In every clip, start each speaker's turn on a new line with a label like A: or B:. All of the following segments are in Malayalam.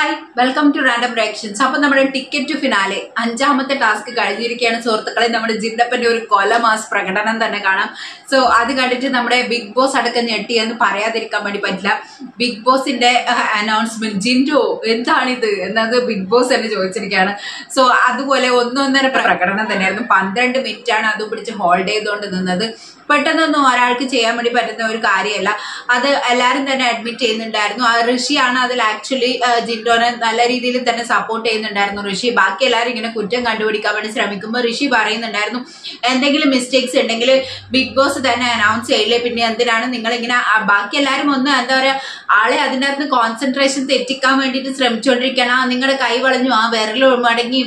A: Hi welcome to random reactions. അപ്പൊ നമ്മുടെ ടിക്കറ്റ് ടു ഫിനാലെ അഞ്ചാമത്തെ ടാസ്ക് കഴിഞ്ഞിരിക്കുകയാണ് സുഹൃത്തുക്കളെ. നമ്മുടെ ജിൻഡപ്പന്റെ ഒരു കൊലമാസ് പ്രകടനം തന്നെ കാണാം. സോ അത് കണ്ടിട്ട് നമ്മുടെ ബിഗ് ബോസ് അടക്കം ഞെട്ടിയെന്ന് പറയാതിരിക്കാൻ വേണ്ടി പറ്റില്ല. ബിഗ് ബോസിന്റെ അനൗൺസ്മെന്റ് ജിൻഡോ എന്താണിത് എന്നത് ബിഗ് ബോസ് തന്നെ ചോദിച്ചിരിക്കുകയാണ്. സോ അതുപോലെ ഒന്നൊന്നര പ്രകടനം തന്നെയായിരുന്നു. 12 മിനിറ്റാണ് അതും പിടിച്ച് ഹോൾഡ് ചെയ്തുകൊണ്ട് നിന്നത്. പെട്ടെന്നൊന്നും ഒരാൾക്ക് ചെയ്യാൻ വേണ്ടി പറ്റുന്ന ഒരു കാര്യമല്ല. അത് എല്ലാവരും തന്നെ അഡ്മിറ്റ് ചെയ്യുന്നുണ്ടായിരുന്നു. ഋഷിയാണ് അതിൽ ആക്ച്വലി ജിൻഡോനെ നല്ല രീതിയിൽ തന്നെ സപ്പോർട്ട് ചെയ്യുന്നുണ്ടായിരുന്നു ഋഷി. ബാക്കി എല്ലാവരും ഇങ്ങനെ കുറ്റം കണ്ടുപിടിക്കാൻ വേണ്ടി ശ്രമിക്കുമ്പോൾ ഋഷി പറയുന്നുണ്ടായിരുന്നു, എന്തെങ്കിലും മിസ്റ്റേക്സ് ഉണ്ടെങ്കിൽ ബിഗ് ബോസ് തന്നെ അനൗൺസ് ചെയ്യില്ലേ, പിന്നെ എന്തിനാണ് നിങ്ങളിങ്ങനെ ബാക്കി എല്ലാവരും ഒന്ന് എന്താ പറയാ ആളെ അതിൻ്റെ അകത്ത് കോൺസെൻട്രേഷൻ തെറ്റിക്കാൻ വേണ്ടിയിട്ട് ശ്രമിച്ചുകൊണ്ടിരിക്കണം. നിങ്ങളുടെ കൈ വളഞ്ഞു, വിരൽ മടങ്ങി,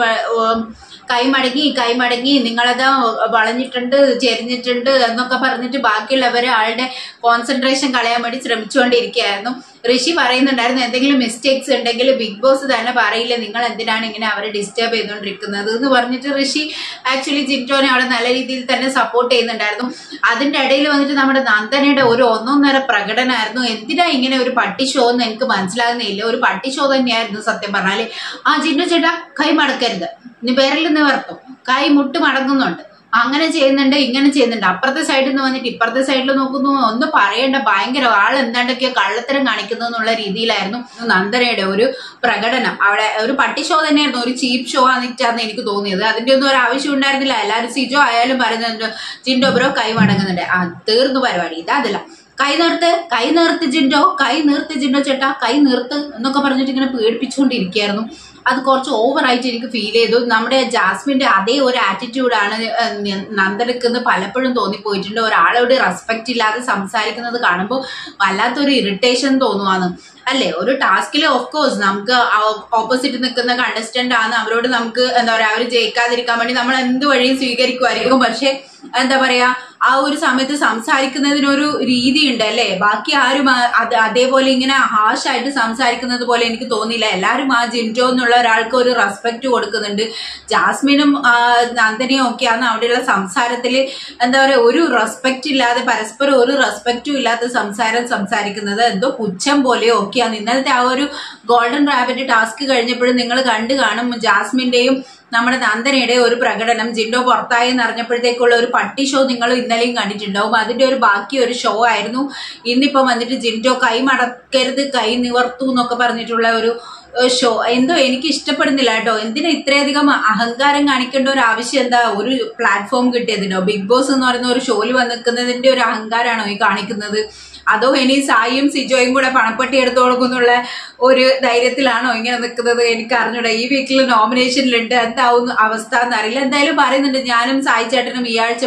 A: കൈ മടങ്ങി നിങ്ങളത് വളഞ്ഞിട്ടുണ്ട്, ചെരിഞ്ഞിട്ടുണ്ട് എന്നൊക്കെ പറഞ്ഞിട്ട് ബാക്കിയുള്ളവരെ ആളുടെ കോൺസെൻട്രേഷൻ കളയാൻ വേണ്ടി ശ്രമിച്ചുകൊണ്ടിരിക്കുകയായിരുന്നു. ഋഷി പറയുന്നുണ്ടായിരുന്നു, എന്തെങ്കിലും മിസ്റ്റേക്സ് ഉണ്ടെങ്കിൽ ബിഗ് ബോസ് തന്നെ പറയില്ല, നിങ്ങൾ എന്തിനാണ് ഇങ്ങനെ അവരെ ഡിസ്റ്റർബ് ചെയ്തുകൊണ്ടിരിക്കുന്നത് എന്ന് പറഞ്ഞിട്ട് ഋഷി ആക്ച്വലി ജിൻഡോനെ അവിടെ നല്ല രീതിയിൽ തന്നെ സപ്പോർട്ട് ചെയ്യുന്നുണ്ടായിരുന്നു. അതിന്റെ ഇടയിൽ വന്നിട്ട് നമ്മുടെ നന്ദനയുടെ ഒരു ഒന്നൊന്നര പ്രകടനമായിരുന്നു. എന്തിനാ ഇങ്ങനെ ഒരു പട്ടി ഷോ എന്ന് എനിക്ക് മനസ്സിലാകുന്നില്ല. ഒരു പട്ടി ഷോ തന്നെയായിരുന്നു സത്യം പറഞ്ഞാല്. ജിൻഡോ ചേട്ടാ കൈ മടക്കരുത്, വിരലിൽ നിവർത്തും, കൈ മുട്ട് മടങ്ങുന്നുണ്ട്, അങ്ങനെ ചെയ്യുന്നുണ്ട്, ഇങ്ങനെ ചെയ്യുന്നുണ്ട്, അപ്പുറത്തെ സൈഡിൽ നിന്ന് വന്നിട്ട് ഇപ്പുറത്തെ സൈഡിൽ നോക്കുന്നു, ഒന്നും പറയേണ്ട, ഭയങ്കര ആൾ എന്താണ്ടൊക്കെയോ കള്ളത്തരം കാണിക്കുന്നു എന്നുള്ള രീതിയിലായിരുന്നു നന്ദനയുടെ ഒരു പ്രകടനം. അവിടെ ഒരു പട്ടി ഷോ തന്നെയായിരുന്നു, ഒരു ചീപ്പ് ഷോ ആണെന്നിട്ടാണ് എനിക്ക് തോന്നിയത്. അതിന്റെ ഒന്നും ഒരു ആവശ്യം ഉണ്ടായിരുന്നില്ല. എല്ലാവരും സിജോ ആയാലും പറയുന്നുണ്ട് ജിൻഡോ ബ്രോ കൈ മടങ്ങുന്നുണ്ട്, തീർന്നു പരിപാടി, ഇതല്ല കൈ നിർത്ത് ജിൻഡോ, കൈ നിർത്ത് ജിൻഡോ ചേട്ടാ, കൈ നിർത്ത് എന്നൊക്കെ പറഞ്ഞിട്ട് ഇങ്ങനെ പേടിപ്പിച്ചുകൊണ്ടിരിക്കുകയായിരുന്നു. അത് കുറച്ച് ഓവറായിട്ട് എനിക്ക് ഫീൽ ചെയ്തു. നമ്മുടെ ജാസ്മിന്റെ അതേ ഒരു ആറ്റിറ്റ്യൂഡാണ് നന്ദനക്കെന്ന് പലപ്പോഴും തോന്നിപ്പോയിട്ടുണ്ട്. ഒരാളോട് റെസ്പെക്റ്റ് ഇല്ലാതെ സംസാരിക്കുന്നത് കാണുമ്പോൾ വല്ലാത്തൊരു ഇറിറ്റേഷൻ തോന്നുവാണ് അല്ലേ. ഒരു ടാസ്കിൽ ഓഫ് കോഴ്സ് നമുക്ക് ഓപ്പോസിറ്റ് നിൽക്കുന്ന കണ്ടസ്റ്റന്റ് ആണ്, അവരോട് നമുക്ക് എന്താ പറയാ അവർ ജയിക്കാതിരിക്കാൻ വേണ്ടി നമ്മൾ എന്ത് വഴിയും സ്വീകരിക്കുമായിരിക്കും. പക്ഷെ എന്താ പറയാ ആ ഒരു സമയത്ത് സംസാരിക്കുന്നതിനൊരു രീതി ഉണ്ട് അല്ലേ. ബാക്കി ആരും അതേപോലെ ഇങ്ങനെ ഹാഷായിട്ട് സംസാരിക്കുന്നത് പോലെ എനിക്ക് തോന്നിയില്ല. എല്ലാവരും ആ ജിൻഡോ എന്നുള്ള ഒരാൾക്ക് ഒരു റെസ്പെക്ട് കൊടുക്കുന്നുണ്ട്. ജാസ്മിനും നന്ദനയും ഒക്കെയാണ് അവിടെയുള്ള സംസാരത്തിൽ എന്താ പറയാ ഒരു റെസ്പെക്ട് ഇല്ലാതെ, പരസ്പരം ഒരു റെസ്പെക്റ്റും ഇല്ലാത്ത സംസാരിക്കുന്നത് എന്തോ പുച്ഛം പോലെയോ ഒക്കെയാണ്. ഇന്നലത്തെ ആ ഒരു ഗോൾഡൻ റാബിറ്റ് ടാസ്ക് കഴിഞ്ഞപ്പോഴും നിങ്ങൾ കണ്ടു കാണും ജാസ്മിന്റെയും നമ്മുടെ നന്ദനയുടെ ഒരു പ്രകടനം. ജിൻഡോ പുറത്തായി എന്നറിഞ്ഞപ്പോഴത്തേക്കുള്ള ഒരു പട്ടി ഷോ നിങ്ങൾ ഇന്നലെയും കണ്ടിട്ടുണ്ടാവും. അതിന്റെ ഒരു ബാക്കി ഒരു ഷോ ആയിരുന്നു ഇന്നിപ്പം വന്നിട്ട് ജിൻഡോ കൈ മടക്കരുത്, കൈ നിവർത്തൂ എന്നൊക്കെ പറഞ്ഞിട്ടുള്ള ഒരു ഷോ. എന്തോ എനിക്ക് ഇഷ്ടപ്പെടുന്നില്ല കേട്ടോ. എന്തിനാ ഇത്രയധികം അഹങ്കാരം കാണിക്കേണ്ട ഒരു ആവശ്യം എന്താ? ഒരു പ്ലാറ്റ്ഫോം കിട്ടിയതിനോ ബിഗ് ബോസ് എന്ന് പറയുന്ന ഒരു ഷോയിൽ വന്ന് നിൽക്കുന്നതിന്റെ ഒരു അഹങ്കാരമാണോ ഈ കാണിക്കുന്നത്? അതോ ഇനി സായിയും സിജോയും കൂടെ പണപ്പെട്ടി എടുത്തു കൊടുക്കുന്നുള്ള ഒരു ധൈര്യത്തിലാണോ ഇങ്ങനെ നിൽക്കുന്നത്? എനിക്ക് അറിഞ്ഞൂടാ. ഈ വീക്കിൽ നോമിനേഷനിലുണ്ട്, എന്താവും അവസ്ഥ എന്നറിയില്ല. എന്തായാലും പറയുന്നുണ്ട് ഞാനും സായി ചേട്ടനും ഈ ആഴ്ച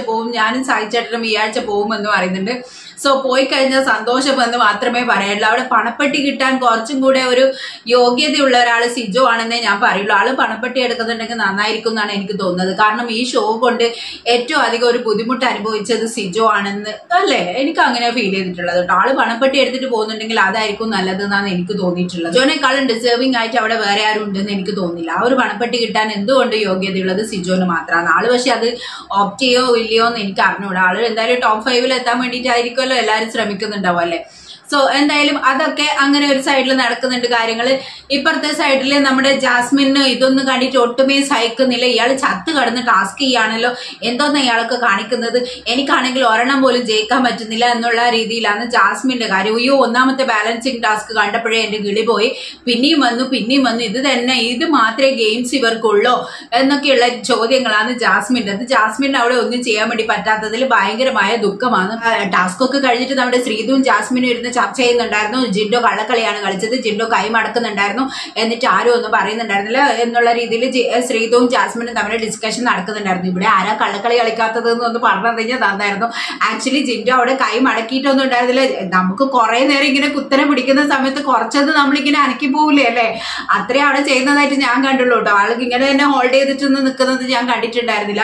A: പോവും എന്ന് പറയുന്നുണ്ട്. സോ പോയി കഴിഞ്ഞാൽ സന്തോഷം എന്ന് മാത്രമേ പറയുള്ളൂ. അവിടെ പണപ്പെട്ടി കിട്ടാൻ കുറച്ചും കൂടെ ഒരു യോഗ്യതയുള്ള ഒരാൾ സിജോ ആണെന്നേ ഞാൻ പറയുള്ളൂ. ആള് പണപ്പെട്ടി എടുക്കുന്നുണ്ടെങ്കിൽ നന്നായിരിക്കും എന്നാണ് എനിക്ക് തോന്നുന്നത്. കാരണം ഈ ഷോ കൊണ്ട് ഏറ്റവും അധികം ഒരു ബുദ്ധിമുട്ട് അനുഭവിച്ചത് സിജോ ആണെന്ന് അല്ലേ എനിക്ക് അങ്ങനെ ഫീൽ ചെയ്തിട്ടുള്ളത് കേട്ടോ. ആള് പണപ്പെട്ടി എടുത്തിട്ട് പോകുന്നുണ്ടെങ്കിൽ അതായിരിക്കും നല്ലത് എന്നാണ് എനിക്ക് തോന്നിയിട്ടുള്ളത്. സിജോനേക്കാളും ഡിസേർവിംഗ് ആയിട്ട് അവിടെ വേറെ ആരും ഉണ്ടെന്ന് എനിക്ക് തോന്നില്ല. ആ ഒരു പണപ്പെട്ടി കിട്ടാൻ എന്തുകൊണ്ട് യോഗ്യതയുള്ളത് സിജോന് മാത്രമാണ്. ആള് പക്ഷെ അത് ഓപ്റ്റ് ചെയ്യോ ഇല്ലയോ എന്ന് എനിക്ക് അറിഞ്ഞൂടാ. ആള് എന്തായാലും ടോപ്പ് 5 എത്താൻ വേണ്ടിയിട്ടായിരിക്കും എല്ലാരും ശ്രമിക്കുന്നുണ്ടാവും അല്ലെ. സോ എന്തായാലും അതൊക്കെ അങ്ങനെ ഒരു സൈഡിൽ നടക്കുന്നുണ്ട് കാര്യങ്ങൾ. ഇപ്പുറത്തെ സൈഡിൽ നമ്മുടെ ജാസ്മിന് ഇതൊന്നും കണ്ടിട്ട് ഒട്ടുമേ സഹിക്കുന്നില്ല. ഇയാൾ ചത്ത് കടന്ന് ടാസ്ക് ചെയ്യാണല്ലോ, എന്തോന്ന് ഇയാൾക്ക് കാണിക്കുന്നത്, എനിക്കാണെങ്കിൽ ഒരെണ്ണം പോലും ജയിക്കാൻ പറ്റുന്നില്ല എന്നുള്ള രീതിയിലാണ് ജാസ്മിന്റെ കാര്യം. അയ്യോ ഒന്നാമത്തെ ബാലൻസിങ് ടാസ്ക് കണ്ടപ്പോഴേ എന്റെ കിളി പോയി. പിന്നെയും വന്നു ഇത് മാത്രമേ ഗെയിംസ് ഇവർക്കുള്ളോ എന്നൊക്കെയുള്ള ചോദ്യങ്ങളാണ് ജാസ്മിന്റെ. ജാസ്മിന് അവിടെ ഒന്നും ചെയ്യാൻ വേണ്ടി പറ്റാത്തതിൽ ഭയങ്കരമായ ദുഃഖമാണ്. ടാസ്ക് ഒക്കെ കഴിഞ്ഞിട്ട് നമ്മുടെ ശ്രീതുവും ജാസ്മിനും ഇരുന്ന് ചർച്ച ചെയ്യുന്നുണ്ടായിരുന്നു. ജിൻഡോ കള്ളക്കളിയാണ് കളിച്ചത്, ജിൻഡോ കൈ മടക്കുന്നുണ്ടായിരുന്നു, എന്നിട്ട് ആരും ഒന്നും പറയുന്നുണ്ടായിരുന്നില്ല എന്നുള്ള രീതിയിൽ ശ്രീതുവും ജാസ്മിനും തമ്മിൽ ഡിസ്കഷൻ നടക്കുന്നുണ്ടായിരുന്നു. ഇവിടെ ആരാ കള്ളക്കളി കളിക്കാത്തത് എന്നൊന്ന് പറഞ്ഞു കഴിഞ്ഞാൽ നന്നായിരുന്നു. ആക്ച്വലി ജിൻഡോ അവിടെ കൈ മടക്കിയിട്ടൊന്നും ഉണ്ടായിരുന്നില്ല. നമുക്ക് കുറെ നേരം ഇങ്ങനെ കുത്തനെ പിടിക്കുന്ന സമയത്ത് കുറച്ചത് നമ്മളിങ്ങനെ അനക്കി പോവില്ലേ അല്ലെ, അത്രയും അവിടെ ചെയ്യുന്നതായിട്ട് ഞാൻ കണ്ടുള്ളൂ കേട്ടോ. ആൾക്ക് ഇങ്ങനെ തന്നെ ഹോൾഡ് ചെയ്തിട്ടൊന്നും നിൽക്കുന്നത് ഞാൻ കണ്ടിട്ടുണ്ടായിരുന്നില്ല.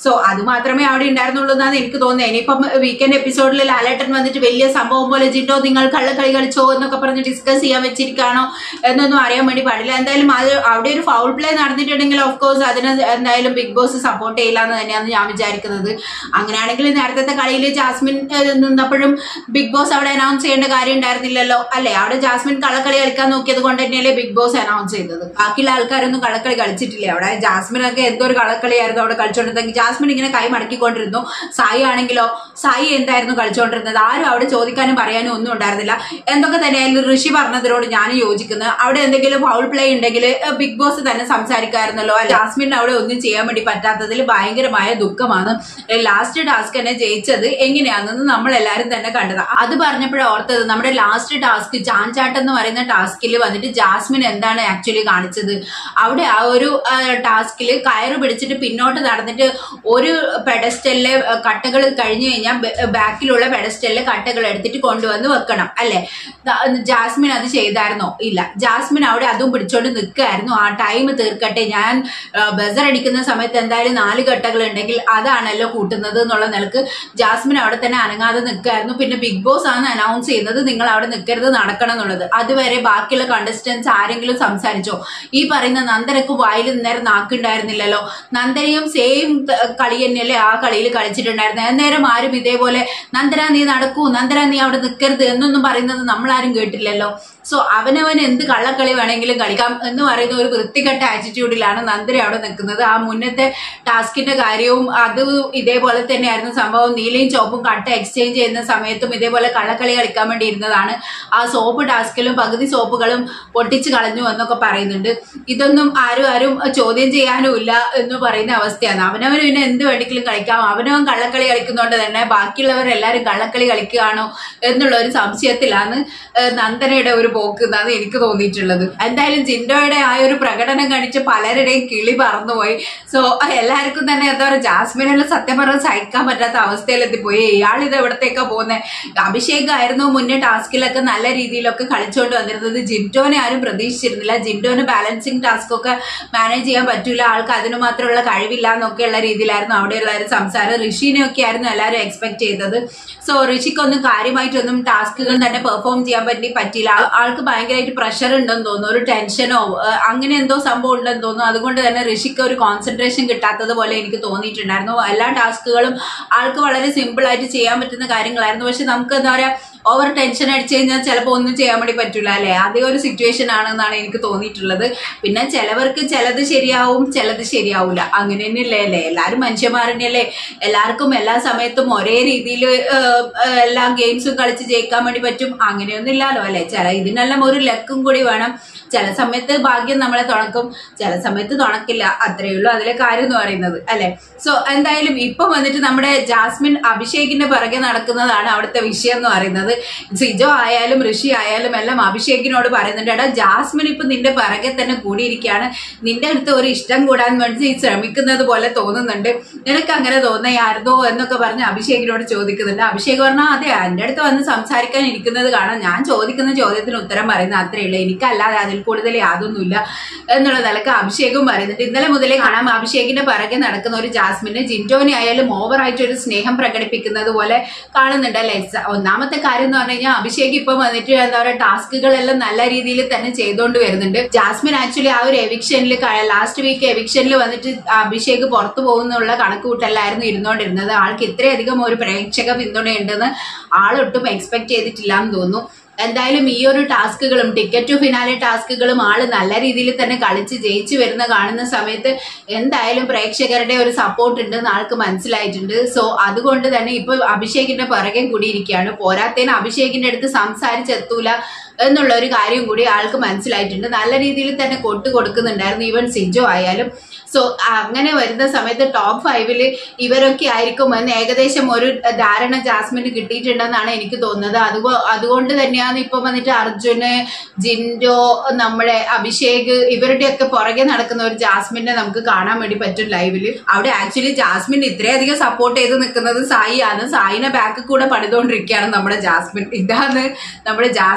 A: സോ അത് മാത്രമേ അവിടെ ഉണ്ടായിരുന്നുള്ളൂ എന്നാണ് എനിക്ക് തോന്നുന്നത്. ഇനിയിപ്പം വീക്കെൻഡ് എപ്പിസോഡിൽ ലാലേട്ടൻ വന്നിട്ട് വലിയ സംഭവം പോലെ ജിൻഡോ നിങ്ങൾ കള്ളക്കളി കളിച്ചോ എന്നൊക്കെ പറഞ്ഞ് ഡിസ്കസ് ചെയ്യാൻ വെച്ചിരിക്കുകയാണോ എന്നൊന്നും അറിയാൻ വേണ്ടി പാടില്ല. എന്തായാലും അത് അവിടെ ഒരു ഫൗൾ പ്ലേ നടന്നിട്ടുണ്ടെങ്കിൽ ഓഫ് കോഴ്സ് അതിന് എന്തായാലും ബിഗ് ബോസ് സപ്പോർട്ട് ചെയ്യില്ല എന്ന് തന്നെയാണ് ഞാൻ വിചാരിക്കുന്നത്. അങ്ങനെയാണെങ്കിൽ നേരത്തെ കളിയിൽ ജാസ്മിൻ നിന്നപ്പോഴും ബിഗ് ബോസ് അവിടെ അനൗൺസ് ചെയ്യേണ്ട കാര്യം ഉണ്ടായിരുന്നില്ലല്ലോ അല്ലെ? അവിടെ ജാസ്മിൻ കള്ളക്കളി കളിക്കാൻ നോക്കിയത് കൊണ്ട് തന്നെയല്ലേ ബിഗ് ബോസ് അനൗൺസ് ചെയ്തത്. ബാക്കിയുള്ള ആൾക്കാരൊന്നും കള്ളക്കളി കളിച്ചിട്ടില്ലേ അവിടെ? ജാസ്മിനൊക്കെ എന്തോ ഒരു കള്ളക്കളിയായിരുന്നു അവിടെ കളിച്ചോണ്ടിരുന്നെങ്കിൽ. ജാസ്മിൻ ഇങ്ങനെ കൈ മടക്കിക്കൊണ്ടിരുന്നു. സായി ആണെങ്കിലോ സായി എന്തായിരുന്നു കളിച്ചോണ്ടിരുന്നത്? ആരും അവിടെ ചോദിക്കാനും പറയാനും ഒന്നും ഉണ്ടായിരുന്നില്ല. എന്തൊക്കെ തന്നെയായാലും ഋഷി പറഞ്ഞതിനോട് ഞാൻ യോജിക്കുന്നത്. അവിടെ എന്തെങ്കിലും ഫൗൾ പ്ലേ ഉണ്ടെങ്കിൽ ബിഗ് ബോസ് തന്നെ സംസാരിക്കാമായിരുന്നല്ലോ. ജാസ്മിന് അവിടെ ഒന്നും ചെയ്യാൻ വേണ്ടി പറ്റാത്തതിൽ ഭയങ്കരമായ ദുഃഖമാണ്. ലാസ്റ്റ് ടാസ്ക് തന്നെ ജയിച്ചത് എങ്ങനെയാണെന്ന് നമ്മൾ എല്ലാരും തന്നെ കണ്ടത്. അത് പറഞ്ഞപ്പോഴാണ് ഓർത്തത് നമ്മുടെ ലാസ്റ്റ് ടാസ്ക് ചാഞ്ചാട്ടം എന്ന് പറയുന്ന ടാസ്കിൽ വന്നിട്ട് ജാസ്മിൻ എന്താണ് ആക്ച്വലി കാണിച്ചത്. അവിടെ ആ ഒരു ടാസ്കിൽ കയറ് പിടിച്ചിട്ട് പിന്നോട്ട് നടന്നിട്ട് ഒരു പെഡസ്റ്റലിലെ കട്ടകൾ കഴിഞ്ഞു കഴിഞ്ഞാൽ ബാക്കിലുള്ള പെഡസ്റ്റലിലെ കട്ടകൾ എടുത്തിട്ട് കൊണ്ടുവന്ന് വെക്കണം അല്ലെ? ജാസ്മിൻ അത് ചെയ്തായിരുന്നോ? ഇല്ല. ജാസ്മിൻ അവിടെ അതും പിടിച്ചോണ്ട് നിൽക്കായിരുന്നു. ആ ടൈം തീർക്കട്ടെ, ഞാൻ ബസർ അടിക്കുന്ന സമയത്ത് എന്തായാലും 4 കട്ടകൾ ഉണ്ടെങ്കിൽ അതാണല്ലോ കൂട്ടുന്നത് എന്നുള്ള നിലക്ക് ജാസ്മിൻ അവിടെ തന്നെ അനങ്ങാതെ നിൽക്കായിരുന്നു. പിന്നെ ബിഗ് ബോസ് ആണ് അനൗൺസ് ചെയ്യുന്നത് നിങ്ങൾ അവിടെ നിൽക്കരുത്, നടക്കണം എന്നുള്ളത്. അതുവരെ ബാക്കിയുള്ള കണ്ടസ്റ്റൻസ് ആരെങ്കിലും സംസാരിച്ചോ? ഈ പറയുന്ന നന്ദനക്ക് വായിൽ നേരം നാക്കുണ്ടായിരുന്നില്ലല്ലോ. നന്ദനയും സെയിം കളി തന്നെയല്ലേ ആ കളിയിൽ കളിച്ചിട്ടുണ്ടായിരുന്നത്. അന്നേരം ആരും ഇതേപോലെ നന്ദന നീ നടക്കൂ, നന്ദന നീ അവിടെ നിൽക്കരുത് എന്നൊന്നും പറയുന്നത് നമ്മളാരും കേട്ടില്ലല്ലോ. സോ അവനവൻ എന്ത് കള്ളക്കളി വേണമെങ്കിലും കളിക്കാം എന്ന് പറയുന്ന ഒരു വൃത്തികെട്ട ആറ്റിറ്റ്യൂഡിലാണ് നന്ദന അവിടെ നിൽക്കുന്നത്. ആ മുന്നത്തെ ടാസ്കിന്റെ കാര്യവും അത് ഇതേപോലെ തന്നെയായിരുന്നു സംഭവം. നീലയും ചോപ്പും കട്ട എക്സ്ചേഞ്ച് ചെയ്യുന്ന സമയത്തും ഇതേപോലെ കള്ളക്കളി കളിക്കാൻ വേണ്ടി ഇരുന്നതാണ്. ആ സോപ്പ് ടാസ്കിലും പകുതി സോപ്പുകളും പൊട്ടിച്ച് കളഞ്ഞു എന്നൊക്കെ പറയുന്നുണ്ട്. ഇതൊന്നും ആരും ചോദ്യം ചെയ്യാനും ഇല്ല എന്ന് പറയുന്ന അവസ്ഥയാണ്. അവനവന് പിന്നെ എന്ത് വേണമെങ്കിലും കളിക്കാം. അവനവൻ കള്ളക്കളി കളിക്കുന്നതുകൊണ്ട് തന്നെ ബാക്കിയുള്ളവരെല്ലാരും കള്ളക്കളി കളിക്കുകയാണോ എന്നുള്ള ഒരു സംശയത്തിലാണ് നന്ദനയുടെ ഒരു പോക്ക് എന്നാണ് എനിക്ക് തോന്നിയിട്ടുള്ളത്. എന്തായാലും ജിൻഡോയുടെ ആ ഒരു പ്രകടനം കാണിച്ച് പലരുടെയും കിളി പറന്നുപോയി. സോ എല്ലാവർക്കും തന്നെ എന്താ പറയുക, ജാസ്മിനെല്ലാം സത്യം പറഞ്ഞാൽ സഹിക്കാൻ പറ്റാത്ത അവസ്ഥയിലെത്തിപ്പോയി. ഇയാളിത് എവിടത്തേക്കാ പോകുന്നത്? അഭിഷേക് ആയിരുന്നു മുന്നേ ടാസ്കിലൊക്കെ നല്ല രീതിയിലൊക്കെ കളിച്ചുകൊണ്ട് വന്നിരുന്നത്. ജിൻഡോനെ ആരും പ്രതീക്ഷിച്ചിരുന്നില്ല. ജിൻഡോന് ബാലൻസിങ് ടാസ്ക് ഒക്കെ മാനേജ് ചെയ്യാൻ പറ്റൂല, ആൾക്ക് അതിന് മാത്രമുള്ള കഴിവില്ല എന്നൊക്കെയുള്ള രീതിയിലായിരുന്നു അവിടെയുള്ള ഒരു സംസാരം. ഋഷിനെയൊക്കെ ആയിരുന്നു എല്ലാവരും എക്സ്പെക്ട് ചെയ്തത്. സോ ഋഷിക്കൊന്നും കാര്യമായിട്ടൊന്നും ടാസ്കുകൾ തന്നെ പെർഫോം ചെയ്യാൻ പറ്റിയില്ല. ആൾക്ക് ഭയങ്കരമായിട്ട് പ്രഷർ ഉണ്ടെന്ന് തോന്നുന്നു, ഒരു ടെൻഷനോ അങ്ങനെ എന്തോ സംഭവം ഉണ്ടെന്ന് തോന്നുന്നു. അതുകൊണ്ട് തന്നെ ഋഷിക്ക് ഒരു കോൺസെൻട്രേഷൻ കിട്ടാത്തത് പോലെ എനിക്ക് തോന്നിയിട്ടുണ്ടായിരുന്നു. എല്ലാ ടാസ്കുകളും ആൾക്ക് വളരെ സിമ്പിൾ ആയിട്ട് ചെയ്യാൻ പറ്റുന്ന കാര്യങ്ങളായിരുന്നു. പക്ഷെ നമുക്ക് എന്താ പറയാ, ഓവർ ടെൻഷൻ അടിച്ചു കഴിഞ്ഞാൽ ചിലപ്പോൾ ഒന്നും ചെയ്യാൻ വേണ്ടി പറ്റൂല അല്ലെ? അതേ ഒരു സിറ്റുവേഷൻ ആണെന്നാണ് എനിക്ക് തോന്നിയിട്ടുള്ളത്. പിന്നെ ചിലവർക്ക് ചിലത് ശരിയാവും, ചിലത് ശരിയാവൂല. അങ്ങനെ തന്നെയല്ലേ അല്ലേ? എല്ലാവരും മനുഷ്യന്മാർ തന്നെയല്ലേ? എല്ലാവർക്കും എല്ലാ സമയത്തും ഒരേ രീതിയിൽ എല്ലാ ഗെയിംസും കളിച്ച് ജയിക്കാൻ വേണ്ടി പറ്റും അങ്ങനെയൊന്നും ഇല്ലല്ലോ അല്ലെ? ഇതിനെല്ലാം ഒരു ലക്കും കൂടി വേണം. ചില സമയത്ത് ഭാഗ്യം നമ്മളെ തുണക്കും, ചില സമയത്ത് തുണക്കില്ല. അത്രയേ ഉള്ളൂ അതിലെ കാര്യം എന്ന് പറയുന്നത് അല്ലെ? സോ എന്തായാലും ഇപ്പൊ വന്നിട്ട് നമ്മുടെ ജാസ്മിൻ അഭിഷേകിന്റെ പിറകെ നടക്കുന്നതാണ് അവിടുത്തെ വിഷയം എന്ന് പറയുന്നത്. സിജോ ആയാലും ഋഷി ആയാലും എല്ലാം അഭിഷേകിനോട് പറയുന്നുണ്ട്, എടാ ജാസ്മിൻ ഇപ്പൊ നിന്റെ പിറകെ തന്നെ കൂടിയിരിക്കുകയാണ്, നിന്റെ അടുത്ത് ഒരു ഇഷ്ടം കൂടാൻ വേണ്ടി ശ്രമിക്കുന്നത് പോലെ തോന്നുന്നുണ്ട്, നിനക്ക് അങ്ങനെ തോന്നിയായിരുന്നോ എന്നൊക്കെ പറഞ്ഞ് അഭിഷേകിനോട് ചോദിക്കുന്നുണ്ട്. അഭിഷേക് പറഞ്ഞാൽ അതെ, എന്റെ അടുത്ത് വന്ന് സംസാരിക്കാൻ ഇരിക്കുന്നത് കാണാം, ഞാൻ ചോദിക്കുന്ന ചോദ്യത്തിന് ഉത്തരം പറയുന്ന അത്രയേ ഉള്ളൂ, എനിക്കല്ലാതെ അതിൽ കൂടുതൽ യാതൊന്നുമില്ല എന്നുള്ള നിലക്ക് അഭിഷേകും പറയുന്നുണ്ട്. ഇന്നലെ മുതലേ കാണാം അഭിഷേകിന്റെ പിറകെ നടക്കുന്ന ഒരു ജാസ്മിന് ജിൻഡോനെ ആയാലും ഓവറായിട്ട് ഒരു സ്നേഹം പ്രകടിപ്പിക്കുന്നത് പോലെ കാണുന്നുണ്ട് അല്ലെ? ഒന്നാമത്തെ കാര്യം എന്ന് പറഞ്ഞു കഴിഞ്ഞാൽ അഭിഷേക് ഇപ്പം വന്നിട്ട് എന്താ പറയുക, ടാസ്കുകളെല്ലാം നല്ല രീതിയിൽ തന്നെ ചെയ്തുകൊണ്ട് വരുന്നുണ്ട്. ജാസ്മിൻ ആക്ച്വലി ആ ഒരു എവിക്ഷനിൽ ലാസ്റ്റ് വീക്ക് എവിക്ഷനിൽ വന്നിട്ട് അഭിഷേക് പുറത്തു പോകുന്നുള്ള കണക്കുകൂട്ടലായിരുന്നു ഇരുന്നോണ്ടിരുന്നത്. ആൾക്ക് ഇത്രയധികം ഒരു പ്രേക്ഷക പിന്തുണയുണ്ടെന്ന് ആളൊട്ടും എക്സ്പെക്ട് ചെയ്തിട്ടില്ല എന്ന് തോന്നുന്നു. എന്തായാലും ഈ ഒരു ടാസ്കുകളും ടിക്കറ്റ് ടു ഫിനാലെ ടാസ്കുകളും ആള് നല്ല രീതിയിൽ തന്നെ കളിച്ച് ജയിച്ചു വരുന്ന കാണുന്ന സമയത്ത് എന്തായാലും പ്രേക്ഷകരുടെ ഒരു സപ്പോർട്ട് ഉണ്ടെന്ന് ആൾക്ക് മനസ്സിലായിട്ടുണ്ട്. സോ അതുകൊണ്ട് തന്നെ ഇപ്പൊ അഭിഷേകിന്റെ പിറകെ കൂടിയിരിക്കുകയാണ്. പോരാത്തേന് അഭിഷേകിന്റെ അടുത്ത് സംസാരിച്ചെത്തൂല എന്നുള്ള ഒരു കാര്യം കൂടി ആൾക്ക് മനസ്സിലായിട്ടുണ്ട്. നല്ല രീതിയിൽ തന്നെ കൊടുക്കുന്നുണ്ടായിരുന്നു ഈവൻ സിജോ ആയാലും. സോ അങ്ങനെ വരുന്ന സമയത്ത് ടോപ്പ് 5 ഇവരൊക്കെ ആയിരിക്കും എന്ന് ഏകദേശം ഒരു ധാരണ ജാസ്മിന് കിട്ടിയിട്ടുണ്ടെന്നാണ് എനിക്ക് തോന്നുന്നത്. അതുകൊണ്ട് തന്നെയാണ് ഇപ്പൊ വന്നിട്ട് അർജുന്, ജിൻഡോ, നമ്മുടെ അഭിഷേക് ഇവരുടെയൊക്കെ പുറകെ നടക്കുന്ന ഒരു ജാസ്മിനെ നമുക്ക് കാണാൻ വേണ്ടി പറ്റും ലൈവില്. അവിടെ ആക്ച്വലി ജാസ്മിൻ ഇത്രയധികം സപ്പോർട്ട് ചെയ്ത് നിൽക്കുന്നത് സായിയാണ്. സായിനെ ബാക്കിൽ കൂടെ പണിതുകൊണ്ടിരിക്കുകയാണ് നമ്മുടെ ജാസ്മിൻ. ഇതാണ് നമ്മുടെ ജാസ്മിന്റെ ഒരു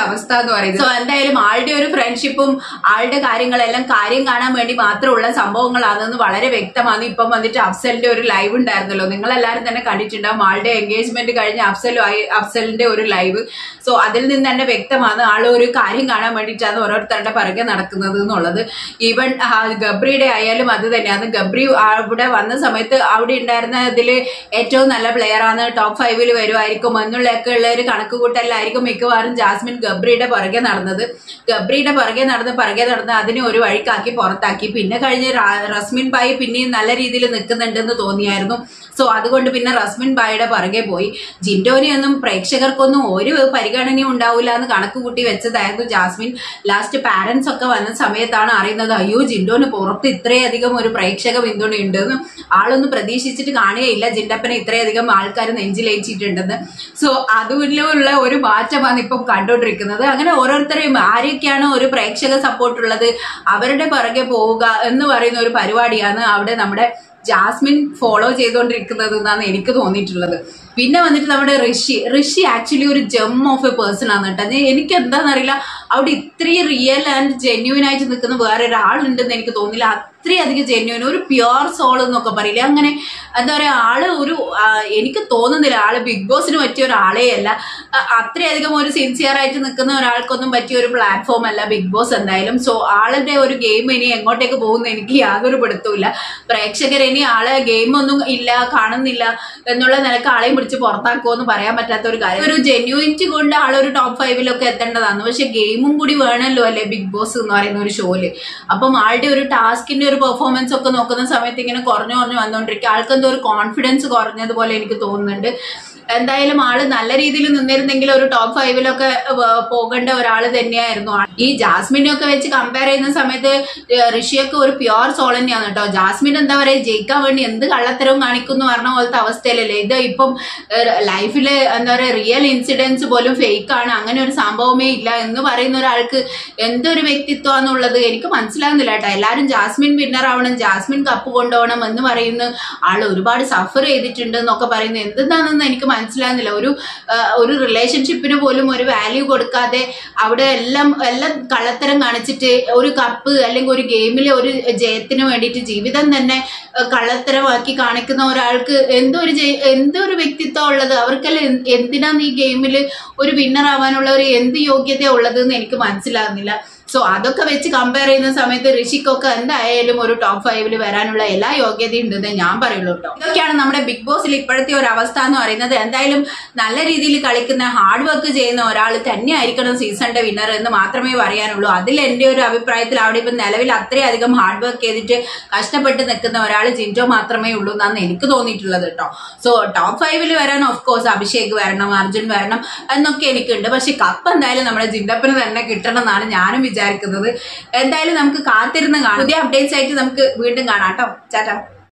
A: അവസ്ഥ എന്ന് പറയുന്നത്. സോ എന്തായാലും ആളുടെ ഒരു ഫ്രണ്ട്ഷിപ്പും ആളുടെ കാര്യങ്ങളെല്ലാം കാര്യം കാണാൻ വേണ്ടി മാത്രമുള്ള സംഭവങ്ങളാണെന്ന് വളരെ വ്യക്തമാണ്. ഇപ്പം വന്നിട്ട് അഫ്സലിന്റെ ഒരു ലൈവ് ഉണ്ടായിരുന്നല്ലോ, നിങ്ങളെല്ലാവരും തന്നെ കണ്ടിട്ടുണ്ടാവും. ആളുടെ എൻഗേജ്മെന്റ് കഴിഞ്ഞ് അഫ്സലിന്റെ ഒരു ലൈവ്. സോ അതിൽ നിന്ന് തന്നെ വ്യക്തമാണ് ആള് ഒരു കാര്യം കാണാൻ വേണ്ടിയിട്ടാണ് ഓരോരുത്തരുടെ പിറകെ നടക്കുന്നത് എന്നുള്ളത്. ഈവൻ ഗബ്രിയുടെ ആയാലും അത് തന്നെയാണ്. ഗബ്രി അവിടെ വന്ന സമയത്ത് അവിടെ ഉണ്ടായിരുന്ന ഇതില് ഏറ്റവും നല്ല പ്ലെയർ ആണ്, ടോപ്പ് 5 വരുമായിരിക്കും എന്നുള്ളൊക്കെ ഉള്ള ഒരു കണക്കുകൂട്ടലായിരിക്കും മിക്കവാറും ജാസ്മിൻ ഗബ്രിയുടെ പുറകെ നടന്നത്. ഗബ്രിയുടെ പുറകെ നടന്ന് അതിനെ ഒരു വഴിക്കാക്കി പുറത്താക്കി. പിന്നെ കഴിഞ്ഞ് റസ്മിൻ ബായി പിന്നെയും നല്ല രീതിയിൽ നിൽക്കുന്നുണ്ടെന്ന് തോന്നിയായിരുന്നു. സോ അതുകൊണ്ട് പിന്നെ റസ്മിൻ ബായിയുടെ പുറകെ പോയി. ജിൻഡോനെയൊന്നും പ്രേക്ഷകർക്കൊന്നും ഒരു പരിഗണനയും ഉണ്ടാവില്ല എന്ന് കണക്ക് കൂട്ടി വെച്ചതായിരുന്നു ജാസ്മിൻ. ലാസ്റ്റ് പാരന്റ്സ് ഒക്കെ വന്ന സമയത്താണ് അറിയുന്നത്, അയ്യോ ജിൻഡോന് പുറത്ത് ഇത്രയധികം ഒരു പ്രേക്ഷക പിന്തുണയുണ്ടെന്ന്. ആളൊന്നും പ്രതീക്ഷിച്ചിട്ട് കാണുകയില്ല ജിൻഡപ്പനെ ഇത്രയധികം ആൾക്കാർ നെഞ്ചിലേറ്റിട്ടുണ്ടെന്ന്. സോ അതിലുള്ള ഒരു മാറ്റമാണ് ഇപ്പം കണ്ടോണ്ടിരിക്കുന്നത്. അങ്ങനെ ഓരോരുത്തരെയും ആരൊക്കെയാണോ ഒരു പ്രേക്ഷക സപ്പോർട്ട് ഉള്ളത് അവരുടെ പുറകെ പോവുക എന്ന് പറയുന്ന ഒരു പരിപാടിയാണ് അവിടെ നമ്മുടെ ജാസ്മിൻ ഫോളോ ചെയ്തുകൊണ്ടിരിക്കുന്നത് എന്നാണ് എനിക്ക് തോന്നിയിട്ടുള്ളത്. പിന്നെ വന്നിട്ട് നമ്മുടെ ഋഷി ആക്ച്വലി ഒരു ജെം ഓഫ് എ പേഴ്സൺ ആണ് കേട്ടോ. എനിക്ക് എന്താണെന്നറിയില്ല, അവിടെ ഇത്രയും റിയൽ ആൻഡ് ജെന്യൂൻ ആയിട്ട് നിൽക്കുന്ന വേറെ ഒരാളുണ്ടെന്ന് എനിക്ക് തോന്നില്ല. അത്രയധികം ജെന്യൂൻ, ഒരു പ്യുവർ സോൾ എന്നൊക്കെ പറയില്ല, അങ്ങനെ എന്താ പറയാ, ആള് ഒരു എനിക്ക് തോന്നുന്നില്ല ആള് ബിഗ് ബോസിന് പറ്റിയ ഒരാളേ അല്ല. അത്രയധികം ഒരു സിൻസിയർ ആയിട്ട് നിൽക്കുന്ന ഒരാൾക്കൊന്നും പറ്റിയ ഒരു പ്ലാറ്റ്ഫോം അല്ല ബിഗ് ബോസ് എന്തായാലും. സോ ആളുടെ ഒരു ഗെയിം ഇനി എങ്ങോട്ടേക്ക് പോകുന്നു എനിക്ക് യാതൊരു പിടുത്തമില്ല. പ്രേക്ഷകർ ഇനി ആളെ ഗെയിമൊന്നും ഇല്ല, കാണുന്നില്ല എന്നുള്ള നിലക്ക് ആളെയും പിടിച്ച് പുറത്താക്കുമോ എന്ന് പറയാൻ പറ്റാത്ത ഒരു കാര്യം. ഒരു ജെന്യൂനിറ്റി കൊണ്ട് ആളൊരു ടോപ്പ് 5 എത്തേണ്ടതാണ്. പക്ഷെ ഗെയിമും കൂടി വേണമല്ലോ അല്ലെ ബിഗ് ബോസ് എന്ന് പറയുന്ന ഒരു ഷോയില്. അപ്പം ആളുടെ ഒരു ടാസ്കിന്റെ ഒരു പെർഫോമൻസ് ഒക്കെ നോക്കുന്ന സമയത്ത് ഇങ്ങനെ കുറഞ്ഞു വന്നുകൊണ്ടിരിക്കുക. ആൾക്കെന്തോ ഒരു കോൺഫിഡൻസ് കുറഞ്ഞതുപോലെ എനിക്ക് തോന്നുന്നുണ്ട്. എന്തായാലും ആള് നല്ല രീതിയിൽ നിന്നിരുന്നെങ്കിൽ ഒരു ടോപ്പ് 5 പോകേണ്ട ഒരാള് തന്നെയായിരുന്നു. ഈ ജാസ്മിനൊക്കെ വെച്ച് കമ്പയർ ചെയ്യുന്ന സമയത്ത് ഋഷിയൊക്കെ ഒരു പ്യുവർ സോൾ തന്നെയാണ് കേട്ടോ. ജാസ്മിൻ എന്താ പറയാ, ജയിക്കാൻ വേണ്ടി എന്ത് കള്ളത്തരവും കാണിക്കുന്നു പറഞ്ഞ പോലത്തെ അവസ്ഥയിലല്ലേ ഇത്. ഇപ്പം ലൈഫില് എന്താ പറയാ, റിയൽ ഇൻസിഡൻസ് പോലും ഫേക്ക് ആണ്, അങ്ങനെ ഒരു സംഭവമേ ഇല്ല എന്ന് പറയുന്ന ഒരാൾക്ക് എന്തൊരു വ്യക്തിത്വമാണെന്നുള്ളത് എനിക്ക് മനസ്സിലാകുന്നില്ല കേട്ടോ. എല്ലാരും ജാസ്മിൻ വിന്നർ ആവണം, ജാസ്മിൻ കപ്പ് കൊണ്ടുപോകണം എന്ന് പറയുന്ന ആള് ഒരുപാട് സഫർ ചെയ്തിട്ടുണ്ട് എന്നൊക്കെ പറയുന്നത് എന്തെന്നാണെന്ന് എനിക്ക് മനസ്സിലാകുന്നില്ല. ഒരു റിലേഷൻഷിപ്പിന് പോലും ഒരു വാല്യൂ കൊടുക്കാതെ അവിടെ എല്ലാം കള്ളത്തരം കാണിച്ചിട്ട് ഒരു കപ്പ് അല്ലെങ്കിൽ ഒരു ഗെയിമിലെ ഒരു ജയത്തിന് വേണ്ടിയിട്ട് ജീവിതം തന്നെ കള്ളത്തരമാക്കി കാണിക്കുന്ന ഒരാൾക്ക് എന്തൊരു വ്യക്തിത്വം ഉള്ളത്? അവർക്കെല്ലാം എന്തിനാണ് ഈ ഗെയിമിൽ ഒരു വിന്നർ ആവാനുള്ള ഒരു എന്ത് യോഗ്യത ഉള്ളത് എന്ന് എനിക്ക് മനസ്സിലാകുന്നില്ല. സോ അതൊക്കെ വെച്ച് കമ്പയർ ചെയ്യുന്ന സമയത്ത് ഋഷിക്കൊക്കെ എന്തായാലും ഒരു ടോപ്പ് 5 വരാനുള്ള എല്ലാ യോഗ്യതയും ഉണ്ടെന്ന് ഞാൻ പറയുള്ളൂ കേട്ടോ. ഇതൊക്കെയാണ് നമ്മുടെ ബിഗ് ബോസിൽ ഇപ്പോഴത്തെ ഒരു അവസ്ഥ എന്ന് പറയുന്നത്. എന്തായാലും നല്ല രീതിയിൽ കളിക്കുന്ന ഹാർഡ് വർക്ക് ചെയ്യുന്ന ഒരാൾ തന്നെ ആയിരിക്കണം സീസണിന്റെ വിന്നർ എന്ന് മാത്രമേ പറയാനുള്ളൂ. അതിൽ എന്റെ ഒരു അഭിപ്രായത്തിൽ അവിടെ ഇപ്പം നിലവിൽ അത്രയധികം ഹാർഡ് വർക്ക് ചെയ്തിട്ട് കഷ്ടപ്പെട്ട് നിൽക്കുന്ന ഒരാൾ ജിൻഡോ മാത്രമേ ഉള്ളൂ എന്നാണ് എനിക്ക് തോന്നിയിട്ടുള്ളത് കേട്ടോ. സോ ടോപ്പ് 5 വരാൻ ഓഫ് കോഴ്സ് അഭിഷേക് വരണം, അർജുൻ വരണം എന്നൊക്കെ എനിക്കുണ്ട്. പക്ഷെ കപ്പ് എന്തായാലും നമ്മുടെ ജിൻഡപ്പന് തന്നെ കിട്ടണം എന്നാണ് ഞാനും വിചാരിക്കുന്നത്. എന്തായാലും നമുക്ക് കാത്തിരുന്ന് കാണാം. പുതിയ അപ്ഡേറ്റ്സ് ആയിട്ട് നമുക്ക് വീണ്ടും കാണാം കേട്ടോ. ചാറ്റാ.